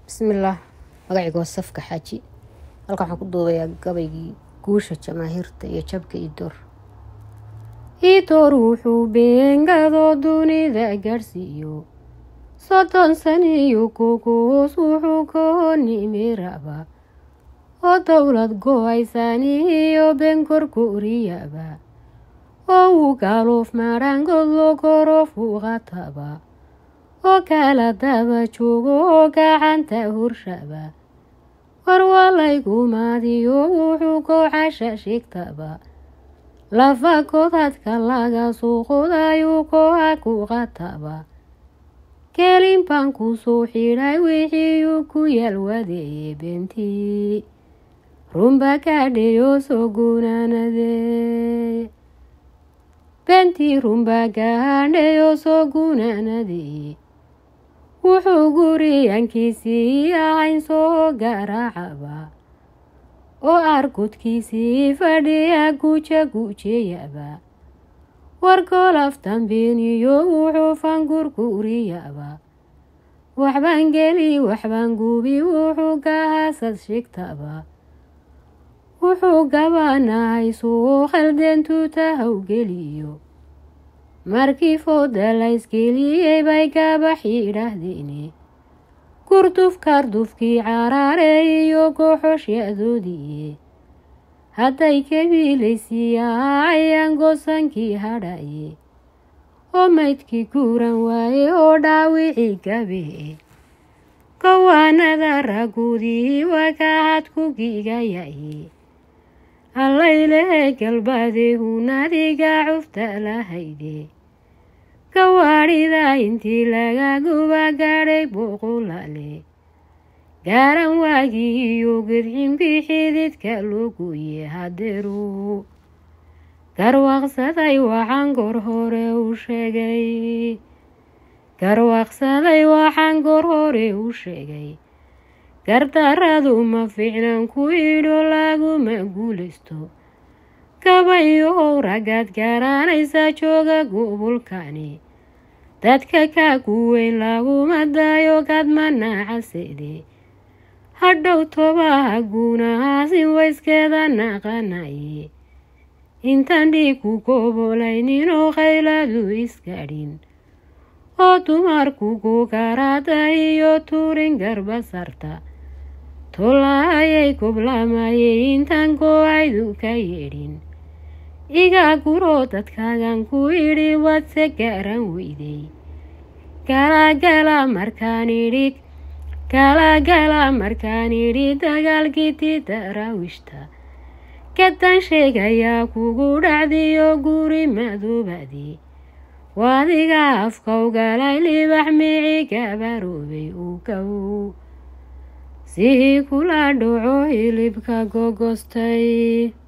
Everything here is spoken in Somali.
بسم الله magacayga waa Safka Xaaji halka waxaan ku duubayaa gabaygii guusha jamaahiirta iyo jabka Idoor wuxuu beengado dunida gaarsiiyo 30 sano kuguus wuxuu koonimiraba oo dawlad go'aysan iyo benkor kuuriyaba oo uu galoof marangod loo koroof u qataba oo kala daba joogo gacanta hurshaba war walaygu maadiyo wuxuu kooxasha sheegtaba lafa kodadka laga suuqodayo kooxa ku qataba kelin baan ku soo xidhay wixii uu ku yalwadeeyay bentii rumba ka dhiyo soo gunaanade bentii rumba ka dhiyo soo gunaanade wuxuu guriyankiisii ahayn soo garaacaba oo arkudkiisii fadhiya guujeyaba war golaftan beeniyo wuxuu fangur guuriyaba waxbaan geli waxbaan gubi wuxuu gahaasad sheegtaba wuxuu gabanahay soo khaldentu tahawgeliyo markii fooda la isgeliyey bay gabax yidhaahdeen kurtuf kardufkii caraare iyo kooxoshyadoodii hadday kabiilaysiiyaan goosankii hadhaye oo maydkii guuran waaye oo dhaawicii gabe kawaanada raguudii wakahad ku gigayaye allayle galbaade hunadiga cufta lahayde gawaadhida intii laga guba gaadhay boqolale gaaran waagii iyo gedxinbii xididka loo gooye hadeeru garwaaqsaday waxaan goor hore u sheegay gardaradu ma fiicnan ku idho laguma guulaysto gabayo ragad garanaysa jooga gobolkani dadka ka kuweyn laguma dayo gadma nacasede hadhow tobaha guunahaasi wayskeeda naqanaye intaan dhiig ku gobolayninoo qayladu isgadhin oo dumarku gogarada iyo tuurin garbasarta tolaayay goblamayay intaan gooaydu ka yeedhin iga guro dadkaagan ku idhi wadse garan weyday galagala markaan idhi dagaalkii daraawiishta gadan sheegayaa kugu dhacdiyo guri madoobadi waadiga afka ugalay libax mici gabaroobay u gow sihii kula dhaco hilibka gogostay.